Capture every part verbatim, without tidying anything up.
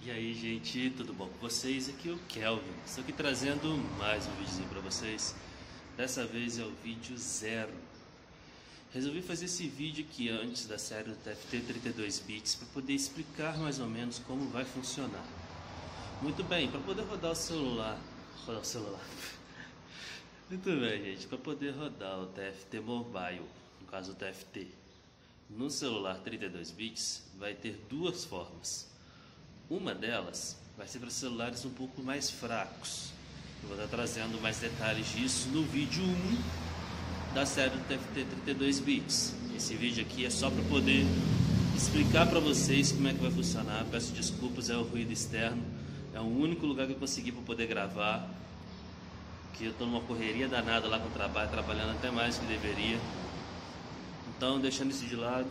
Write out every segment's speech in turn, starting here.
E aí, gente, tudo bom com vocês? Aqui é o Kelvin, estou aqui trazendo mais um videozinho para vocês. Dessa vez é o vídeo zero. Resolvi fazer esse vídeo aqui antes da série do T F T trinta e dois bits para poder explicar mais ou menos como vai funcionar. Muito bem, para poder rodar o celular, rodar o celular. Muito bem, gente, para poder rodar o T F T Mobile, no caso o T F T, no celular trinta e dois bits, vai ter duas formas. Uma delas vai ser para celulares um pouco mais fracos. Eu vou estar trazendo mais detalhes disso no vídeo um da série do T F T trinta e dois bits. Esse vídeo aqui é só para poder explicar para vocês como é que vai funcionar. Peço desculpas, é o ruído externo. É o único lugar que eu consegui para poder gravar, que eu estou numa correria danada lá com o trabalho, trabalhando até mais do que deveria. Então, deixando isso de lado,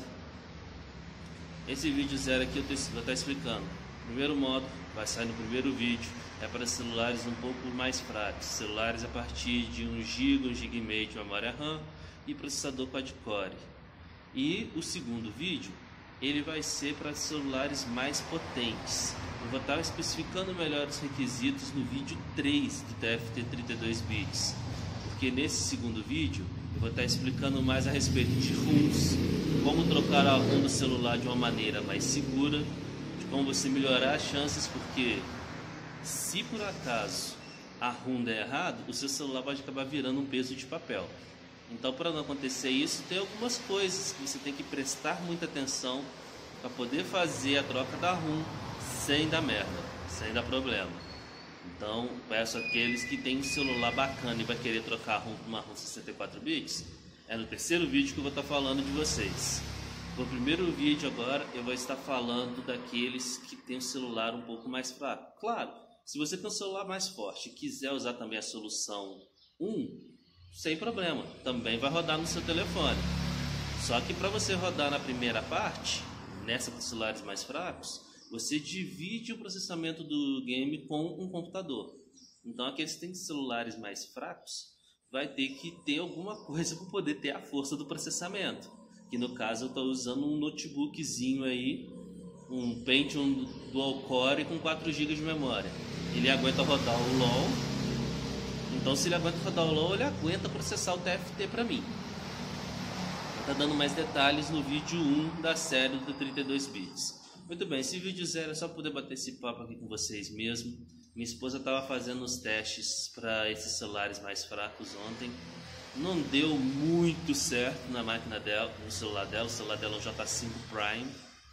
esse vídeo zero aqui eu vou estar explicando. O primeiro modo vai sair no primeiro vídeo, é para celulares um pouco mais fracos, celulares a partir de um giga, um giga e meio de memória RAM e processador quad-core. E o segundo vídeo, ele vai ser para celulares mais potentes. Eu vou estar especificando melhor os requisitos no vídeo três do T F T trinta e dois bits, porque nesse segundo vídeo eu vou estar explicando mais a respeito de ROMs, como trocar a ROM do celular de uma maneira mais segura, de como você melhorar as chances, porque se por acaso a ROM der errado, o seu celular pode acabar virando um peso de papel. Então, para não acontecer isso, tem algumas coisas que você tem que prestar muita atenção para poder fazer a troca da ROM sem dar merda, sem dar problema. Então, peço àqueles que têm um celular bacana e vai querer trocar a ROM por uma ROM sessenta e quatro bits, é no terceiro vídeo que eu vou estar falando de vocês. No primeiro vídeo agora eu vou estar falando daqueles que têm um celular um pouco mais fraco. Claro, se você tem um celular mais forte e quiser usar também a solução um, sem problema, também vai rodar no seu telefone. Só que para você rodar na primeira parte, nessa para celulares mais fracos, você divide o processamento do game com um computador. Então aqueles que têm celulares mais fracos vai ter que ter alguma coisa para poder ter a força do processamento. Que no caso eu estou usando um notebookzinho aí, um Pentium Dual Core com quatro gigas de memória. Ele aguenta rodar o LoL. Então se ele aguenta rodar o LoL, ele aguenta processar o T F T para mim. Tá dando mais detalhes no vídeo um da série do trinta e dois bits. Muito bem, esse vídeo zero é só poder bater esse papo aqui com vocês mesmo. Minha esposa estava fazendo os testes para esses celulares mais fracos ontem. Não deu muito certo na máquina dela, no celular dela. O celular dela é um J cinco Prime.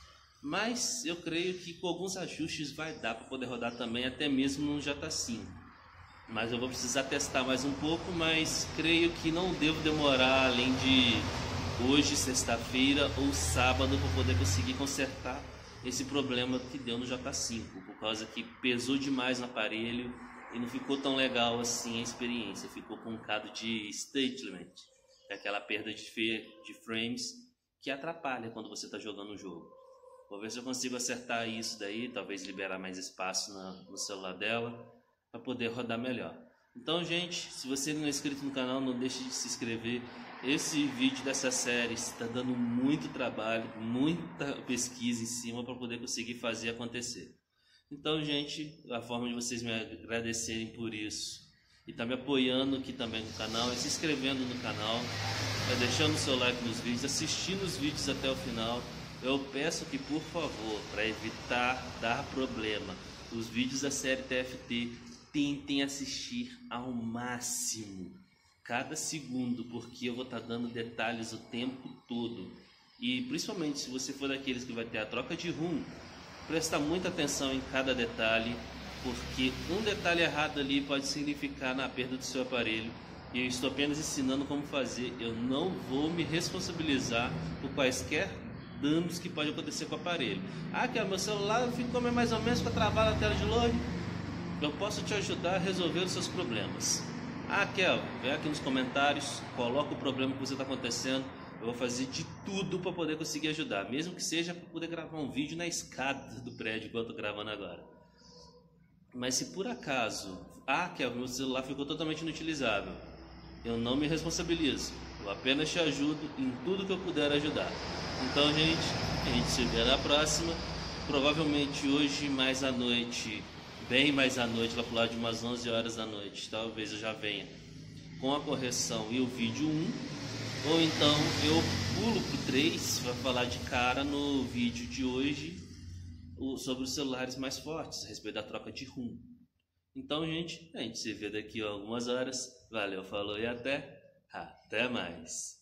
Mas eu creio que com alguns ajustes vai dar para poder rodar também, até mesmo no J cinco. Mas eu vou precisar testar mais um pouco, mas creio que não devo demorar além de hoje, sexta-feira ou sábado, para poder conseguir consertar esse problema que deu no J cinco, por causa que pesou demais no aparelho e não ficou tão legal assim a experiência. Ficou com um bocado de statement, que é aquela perda de, de frames que atrapalha quando você está jogando um jogo. Vou ver se eu consigo acertar isso daí, talvez liberar mais espaço na, no celular dela para poder rodar melhor. Então, gente, se você não é inscrito no canal, não deixe de se inscrever. Esse vídeo dessa série está dando muito trabalho, muita pesquisa em cima para poder conseguir fazer acontecer. Então, gente, a forma de vocês me agradecerem por isso e estar tá me apoiando aqui também no canal é se inscrevendo no canal, é deixando o seu like nos vídeos, assistindo os vídeos até o final. Eu peço que, por favor, para evitar dar problema, os vídeos da série T F T tentem assistir ao máximo, cada segundo, porque eu vou estar dando detalhes o tempo todo. E principalmente se você for daqueles que vai ter a troca de ROM, presta muita atenção em cada detalhe, porque um detalhe errado ali pode significar na perda do seu aparelho. E eu estou apenas ensinando como fazer. Eu não vou me responsabilizar por quaisquer danos que pode acontecer com o aparelho. Ah, que meu celular ficou mais ou menos com a travada na tela de load. Eu posso te ajudar a resolver os seus problemas. Ah, Kel, vem aqui nos comentários, coloca o problema que você está acontecendo. Eu vou fazer de tudo para poder conseguir ajudar, mesmo que seja para poder gravar um vídeo na escada do prédio, igual eu estou gravando agora. Mas se por acaso, ah, Kel, meu celular ficou totalmente inutilizável, eu não me responsabilizo. Eu apenas te ajudo em tudo que eu puder ajudar. Então, gente, a gente se vê na próxima. provavelmente hoje mais à noite, bem mais à noite, lá pro lado de umas onze horas da noite, talvez eu já venha com a correção e o vídeo um, ou então eu pulo pro três para falar de cara no vídeo de hoje sobre os celulares mais fortes, a respeito da troca de rumo. Então, gente, a gente se vê daqui a algumas horas. Valeu, falou e até, até mais.